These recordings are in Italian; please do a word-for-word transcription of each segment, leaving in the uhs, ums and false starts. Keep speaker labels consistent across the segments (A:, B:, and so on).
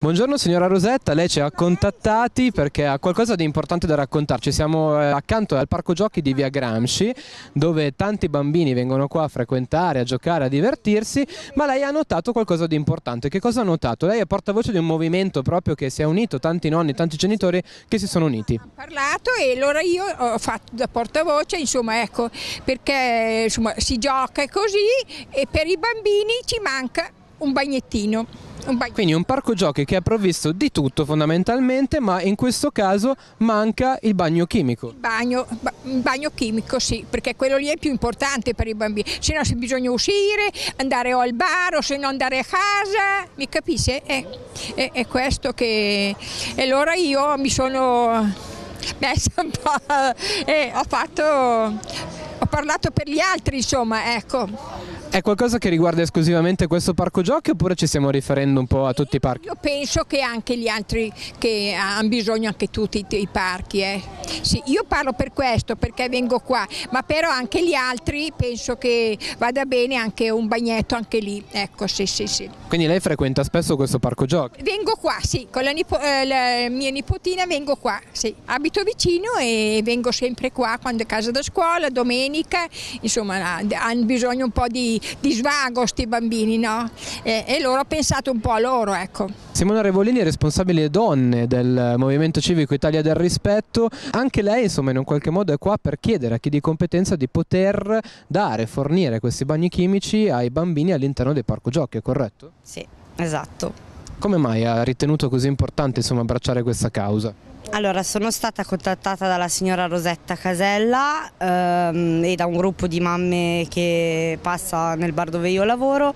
A: Buongiorno signora Rosetta, lei ci ha contattati perché ha qualcosa di importante da raccontarci. Siamo eh, accanto al parco giochi di Via Gramsci, dove tanti bambini vengono qua a frequentare, a giocare, a divertirsi, ma lei ha notato qualcosa di importante. Che cosa ha notato? Lei è portavoce di un movimento proprio che si è unito, tanti nonni, tanti genitori che si sono uniti.
B: Ho parlato e allora io ho fatto da portavoce, insomma, ecco, perché insomma, si gioca così e per i bambini ci manca un bagnettino. Un bagno.
A: Quindi un parco giochi che è provvisto di tutto fondamentalmente, ma in questo caso manca il bagno chimico.
B: Il bagno, il bagno chimico, sì, perché quello lì è più importante per i bambini. Se no, se bisogna uscire, andare o al bar o se no andare a casa, mi capisce? È, è, è questo che... E allora io mi sono messa un po'... e ho fatto... ho parlato per gli altri, insomma, ecco.
A: È qualcosa che riguarda esclusivamente questo parco giochi oppure ci stiamo riferendo un po' a tutti i parchi?
B: Io penso che anche gli altri che hanno bisogno, anche tutti i parchi. Eh. Sì, io parlo per questo, perché vengo qua, ma però anche gli altri penso che vada bene anche un bagnetto anche lì. Ecco, sì, sì, sì.
A: Quindi lei frequenta spesso questo parco giochi?
B: Vengo qua, sì, con la, nipo eh, la mia nipotina vengo qua, sì. Abito vicino e vengo sempre qua quando è casa da scuola, domenica, insomma hanno bisogno un po' di di svago sti bambini, no? E, e loro ho pensato un po' a loro, ecco.
A: Simona Revolini è responsabile donne del Movimento Civico Italia del Rispetto, anche lei insomma in un qualche modo è qua per chiedere a chi di competenza di poter dare, fornire questi bagni chimici ai bambini all'interno dei parco giochi, è corretto?
C: Sì, esatto.
A: Come mai ha ritenuto così importante insomma abbracciare questa causa?
C: Allora, sono stata contattata dalla signora Rosetta Casella ehm, e da un gruppo di mamme che passa nel bar dove io lavoro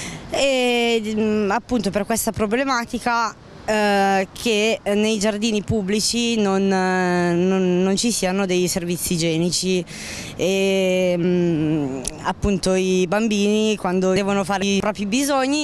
C: e appunto per questa problematica eh, che nei giardini pubblici non, non, non ci siano dei servizi igienici e mh, appunto i bambini quando devono fare i propri bisogni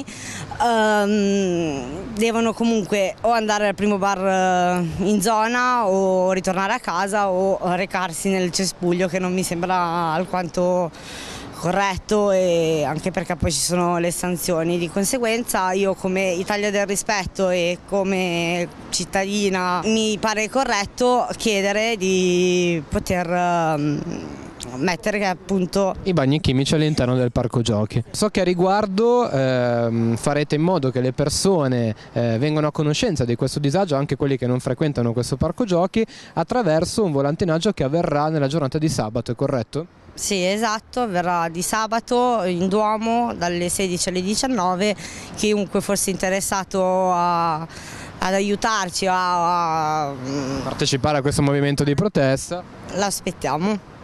C: ehm, devono comunque o andare al primo bar in zona o ritornare a casa o recarsi nel cespuglio, che non mi sembra alquanto corretto, e anche perché poi ci sono le sanzioni. Di conseguenza io come Italia del Rispetto e come cittadina mi pare corretto chiedere di poter um, mettere appunto
A: i bagni chimici all'interno del parco giochi. So che a riguardo ehm, farete in modo che le persone eh, vengano a conoscenza di questo disagio, anche quelli che non frequentano questo parco giochi, attraverso un volantinaggio che avverrà nella giornata di sabato, è corretto?
C: Sì, esatto, avverrà di sabato in Duomo dalle sedici alle diciannove. Chiunque fosse interessato a, ad aiutarci a, a
A: partecipare a questo movimento di protesta,
C: l'aspettiamo.